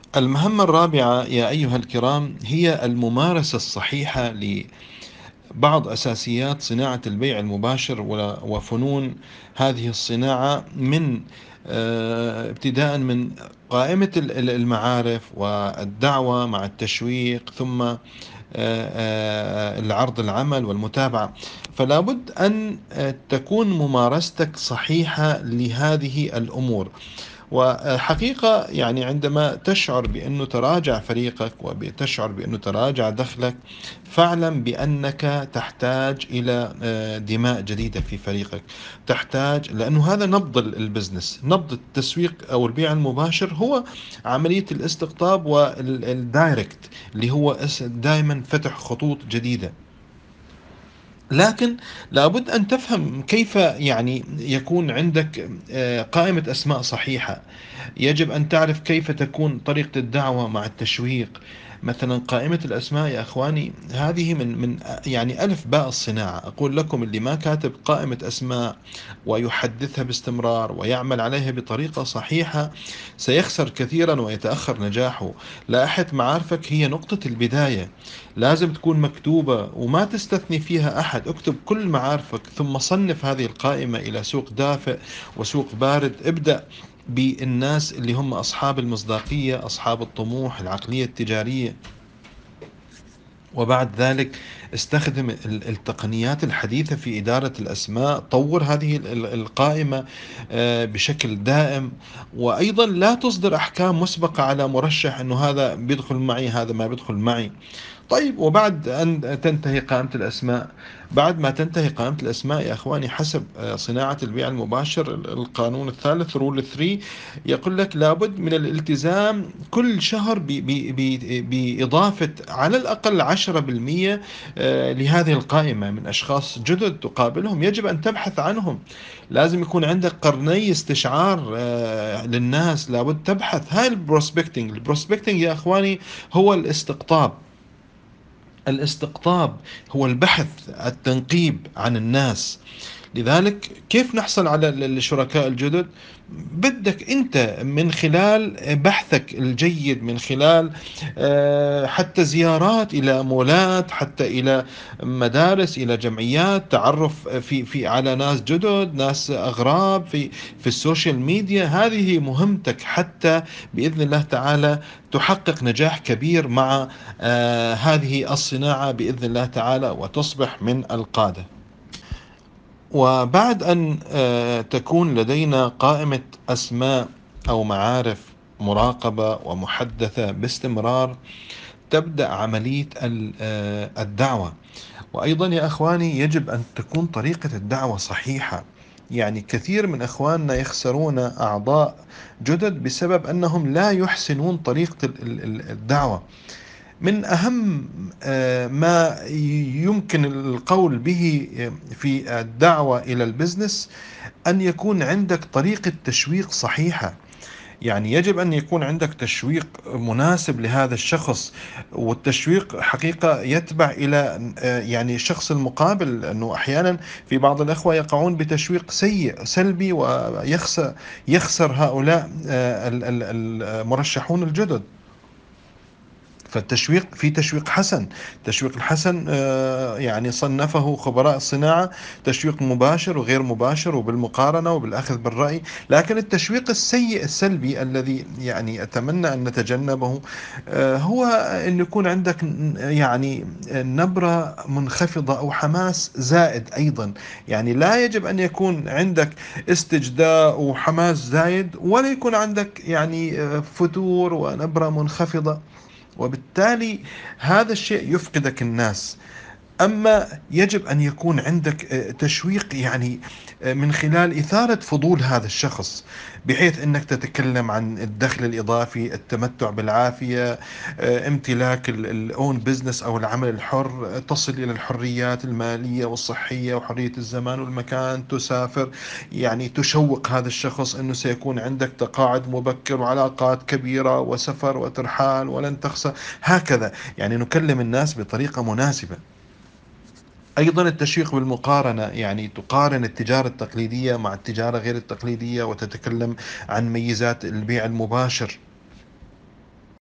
المهمة الرابعة يا أيها الكرام هي الممارسة الصحيحة لبعض أساسيات صناعة البيع المباشر وفنون هذه الصناعة، من ابتداء من قائمة المعارف والدعوة مع التشويق، ثم العرض العمل والمتابعة. فلا بد أن تكون ممارستك صحيحة لهذه الأمور. وحقيقة يعني عندما تشعر بأنه تراجع فريقك وتشعر بأنه تراجع دخلك، فاعلم بأنك تحتاج إلى دماء جديدة في فريقك. تحتاج، لأنه هذا نبض البزنس، نبض التسويق أو البيع المباشر هو عملية الاستقطاب والدايركت، اللي هو دائما فتح خطوط جديدة. لكن لابد أن تفهم كيف يعني يكون عندك قائمة أسماء صحيحة. يجب أن تعرف كيف تكون طريقة الدعوة مع التشويق. مثلا قائمة الأسماء يا أخواني، هذه من يعني ألف باء الصناعة. أقول لكم اللي ما كاتب قائمة أسماء ويحدثها باستمرار ويعمل عليها بطريقة صحيحة سيخسر كثيرا ويتأخر نجاحه. لائحة معارفك هي نقطة البداية، لازم تكون مكتوبة وما تستثني فيها أحد. اكتب كل معارفك ثم صنف هذه القائمة إلى سوق دافئ وسوق بارد. ابدأ بالناس اللي هم أصحاب المصداقية، أصحاب الطموح، العقلية التجارية. وبعد ذلك استخدم التقنيات الحديثة في إدارة الأسماء. طور هذه القائمة بشكل دائم. وأيضا لا تصدر أحكام مسبقة على مرشح أنه هذا بيدخل معي هذا ما بيدخل معي. طيب، وبعد أن تنتهي قائمة الأسماء، بعد ما تنتهي قائمة الأسماء يا أخواني، حسب صناعة البيع المباشر القانون الثالث رول 3 يقول لك لابد من الالتزام كل شهر بإضافة على الأقل 10% لهذه القائمة من أشخاص جدد تقابلهم. يجب أن تبحث عنهم. لازم يكون عندك قرني استشعار للناس. لابد تبحث. هاي البروسبكتينج يا أخواني هو الاستقطاب. الاستقطاب هو البحث، التنقيب عن الناس. لذلك كيف نحصل على الشركاء الجدد؟ بدك أنت من خلال بحثك الجيد، من خلال حتى زيارات إلى مولات، حتى إلى مدارس، إلى جمعيات، تعرف في على ناس جدد، ناس أغراب في السوشيال ميديا. هذه مهمتك حتى بإذن الله تعالى تحقق نجاح كبير مع هذه الصناعة بإذن الله تعالى، وتصبح من القادة. وبعد أن تكون لدينا قائمة أسماء أو معارف مراقبة ومحدثة باستمرار، تبدأ عملية الدعوة. وأيضا يا أخواني يجب أن تكون طريقة الدعوة صحيحة. يعني كثير من إخواننا يخسرون أعضاء جدد بسبب أنهم لا يحسنون طريقة الدعوة. من أهم ما يمكن القول به في الدعوة إلى البزنس أن يكون عندك طريقة تشويق صحيحة. يعني يجب أن يكون عندك تشويق مناسب لهذا الشخص. والتشويق حقيقة يتبع إلى يعني الشخص المقابل، أنه أحيانا في بعض الأخوة يقعون بتشويق سيء سلبي ويخسر هؤلاء المرشحون الجدد. فالتشويق في تشويق حسن. التشويق الحسن يعني صنفه خبراء الصناعة تشويق مباشر وغير مباشر وبالمقارنة وبالأخذ بالرأي. لكن التشويق السيء السلبي الذي يعني أتمنى أن نتجنبه هو أن يكون عندك يعني نبرة منخفضة أو حماس زائد أيضا. يعني لا يجب أن يكون عندك استجداء وحماس زايد، ولا يكون عندك يعني فتور ونبرة منخفضة، وبالتالي هذا الشيء يفقدك الناس. أما يجب أن يكون عندك تشويق، يعني من خلال إثارة فضول هذا الشخص، بحيث أنك تتكلم عن الدخل الإضافي، التمتع بالعافية، امتلاك الأون بزنس أو العمل الحر، تصل إلى الحريات المالية والصحية وحرية الزمان والمكان، تسافر. يعني تشوق هذا الشخص أنه سيكون عندك تقاعد مبكر وعلاقات كبيرة وسفر وترحال ولن تخسر. هكذا يعني نكلم الناس بطريقة مناسبة. أيضا التشويق بالمقارنة، يعني تقارن التجارة التقليدية مع التجارة غير التقليدية، وتتكلم عن ميزات البيع المباشر.